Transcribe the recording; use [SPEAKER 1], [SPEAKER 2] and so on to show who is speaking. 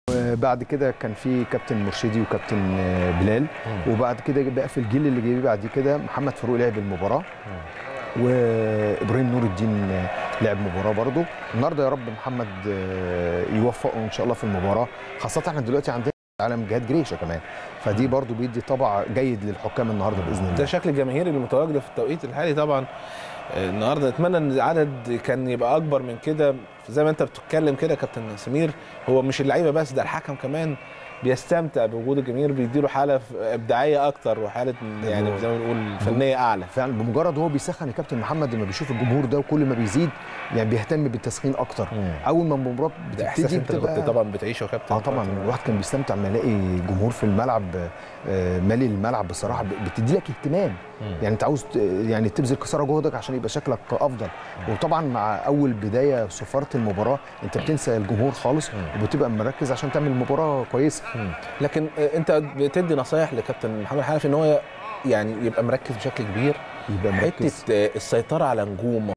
[SPEAKER 1] بعد كده كان في كابتن مرشدي وكابتن بلال، وبعد كده بقى في الجيل اللي جه بعد كده محمد فاروق لعب المباراه، وابراهيم نور الدين لعب مباراه برضه. النهارده يا رب محمد يوفقه ان شاء الله في المباراه، خاصه احنا دلوقتي عندنا عالم جهاد جريشه كمان، فدي برضه بيدي طبع جيد للحكام النهارده باذن الله.
[SPEAKER 2] ده شكل الجماهير اللي متواجده في التوقيت الحالي طبعا. النهارده اتمنى ان العدد كان يبقى اكبر من كده، زي ما انت بتتكلم كده كابتن سمير. هو مش اللعيبه بس، ده الحكم كمان بيستمتع بوجود الجماهير، بيديله حاله ابداعيه اكتر وحاله يعني زي ما بنقول فنيه اعلى.
[SPEAKER 1] فعلا بمجرد هو بيسخن الكابتن محمد لما بيشوف الجمهور ده، وكل ما بيزيد يعني بيهتم بالتسخين اكتر. اول ما المباراه بتبتدي
[SPEAKER 2] انت كنت طبعا بتعيشه يا كابتن.
[SPEAKER 1] طبعا الواحد كان بيستمتع لما يلاقي جمهور في الملعب مالي الملعب بصراحه، بتدي لك اهتمام. يعني انت عاوز يعني تبذل قصارى جهدك عشان يبقى شكلك افضل. وطبعا مع اول بدايه صفاره المباراه انت بتنسى الجمهور خالص، وبتبقى مركز عشان تعمل مباراه كويسه.
[SPEAKER 2] لكن انت بتدي نصايح لكابتن محمد حنفي ان هو يعني يبقى مركز بشكل كبير،
[SPEAKER 1] يبقى مركز
[SPEAKER 2] حته السيطره على نجوم